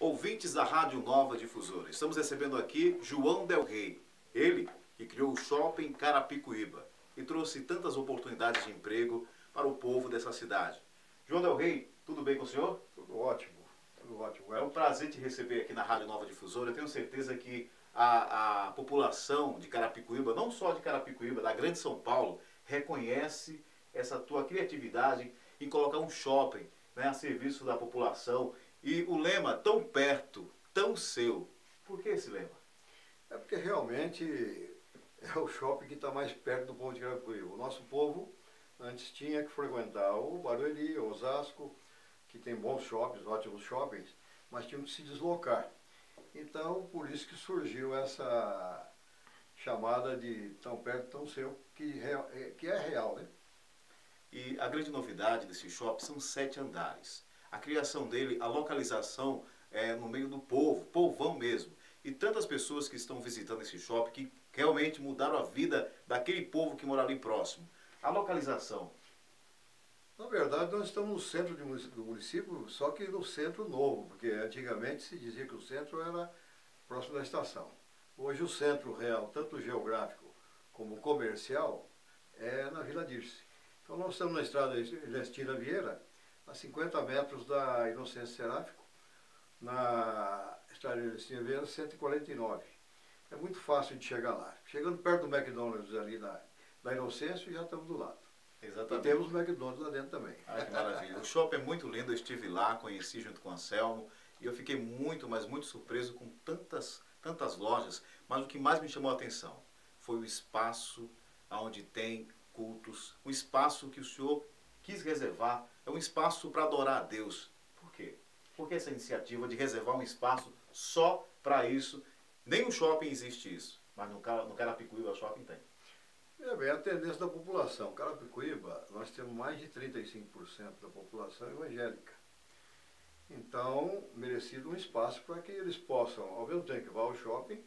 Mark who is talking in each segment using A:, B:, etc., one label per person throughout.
A: Ouvintes da Rádio Nova Difusora, estamos recebendo aqui João Del Rey, ele que criou o Shopping Carapicuíba e trouxe tantas oportunidades de emprego para o povo dessa cidade. João Del Rey, tudo bem com o senhor?
B: Tudo ótimo, tudo ótimo.
A: É um prazer te receber aqui na Rádio Nova Difusora. Eu tenho certeza que a população de Carapicuíba, não só de Carapicuíba, da Grande São Paulo, reconhece essa tua criatividade em colocar um shopping, né, a serviço da população. E o lema, tão perto, tão seu. Por que esse lema?
B: É porque realmente é o shopping que está mais perto do povo de Carapicuíba. O nosso povo antes tinha que frequentar o Barueri, o Osasco, que tem bons shoppings, ótimos shoppings, mas tinham que se deslocar. Então, por isso que surgiu essa chamada de tão perto, tão seu, que é real, né?
A: E a grande novidade desse shopping são 7 andares. A criação dele, a localização é no meio do povo, povão mesmo. E tantas pessoas que estão visitando esse shopping que realmente mudaram a vida daquele povo que mora ali próximo. A localização.
B: Na verdade, nós estamos no centro do município, só que no centro novo, porque antigamente se dizia que o centro era próximo da estação. Hoje o centro real, tanto geográfico como comercial, é na Vila Dirce. Então nós estamos na estrada Ernestina Vieira, a 50 metros da Inocêncio Seráfico, na estrada Ernestina Vieira 149. É muito fácil de chegar lá. Chegando perto do McDonald's ali da Inocêncio, já estamos do lado.
A: Exatamente.
B: E temos o McDonald's lá dentro também.
A: Ah, que maravilha. O shopping é muito lindo, eu estive lá, conheci junto com o Anselmo, e eu fiquei muito, mas muito surpreso com tantas lojas, mas o que mais me chamou a atenção foi o espaço onde tem cultos, um espaço que o senhor quis reservar, é um espaço para adorar a Deus. Por quê? Por que essa iniciativa de reservar um espaço só para isso? Nem no shopping existe isso, mas no Carapicuíba Shopping tem.
B: É bem, a tendência da população. Carapicuíba, nós temos mais de 35% da população evangélica. Então, merecido um espaço para que eles possam, ao mesmo tempo que vá ao shopping,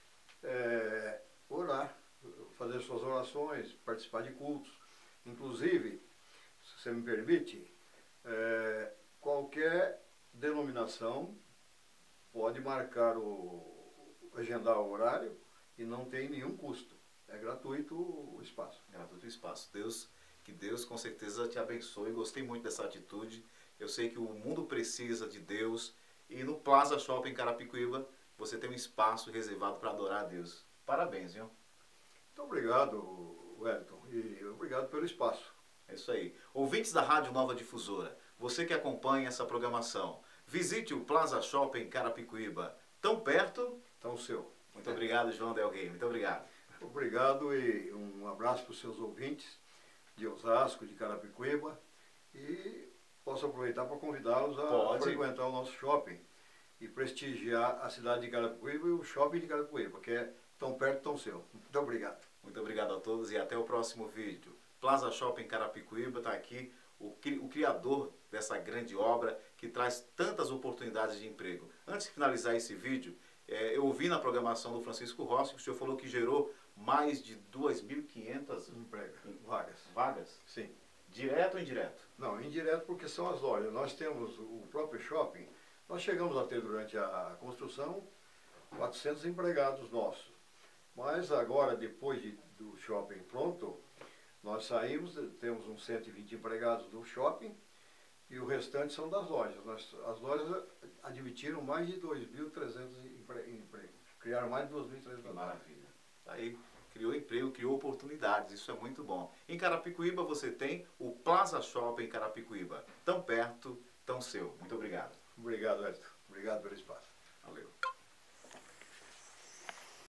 B: orar, fazer suas orações, participar de cultos. Inclusive, se você me permite, qualquer denominação pode marcar agendar o horário e não tem nenhum custo. É gratuito o espaço.
A: Gratuito o espaço. Que Deus com certeza te abençoe. Gostei muito dessa atitude. Eu sei que o mundo precisa de Deus. E no Plaza Shopping Carapicuíba, você tem um espaço reservado para adorar a Deus. Parabéns, viu?
B: Muito obrigado, Wellington. E obrigado pelo espaço.
A: É isso aí. Ouvintes da Rádio Nova Difusora, você que acompanha essa programação, visite o Plaza Shopping Carapicuíba. Tão perto,
B: tão seu.
A: Muito obrigado, João Del Rey. Muito obrigado.
B: Obrigado e um abraço para os seus ouvintes de Osasco, de Carapicuíba, e posso aproveitar para convidá-los a frequentar o nosso shopping e prestigiar a cidade de Carapicuíba e o shopping de Carapicuíba, que é tão perto, tão seu. Muito obrigado.
A: Muito obrigado a todos e até o próximo vídeo. Plaza Shopping Carapicuíba, está aqui o criador dessa grande obra que traz tantas oportunidades de emprego. Antes de finalizar esse vídeo, eu ouvi na programação do Francisco Rossi que o senhor falou que gerou mais de 2.500 vagas?
B: Sim.
A: Direto ou indireto?
B: Não, indireto porque são as lojas. Nós temos o próprio shopping, nós chegamos a ter durante a construção 400 empregados nossos. Mas agora, depois do shopping pronto, nós saímos, temos uns 120 empregados do shopping e o restante são das lojas. As lojas admitiram mais de 2.300 empregos. Criaram mais de 2.300.
A: Maravilha. Aí criou emprego, criou oportunidades, isso é muito bom. Em Carapicuíba você tem o Plaza Shopping Carapicuíba. Tão perto, tão seu. Muito obrigado.
B: Obrigado, Edson. Obrigado pelo espaço.
A: Valeu.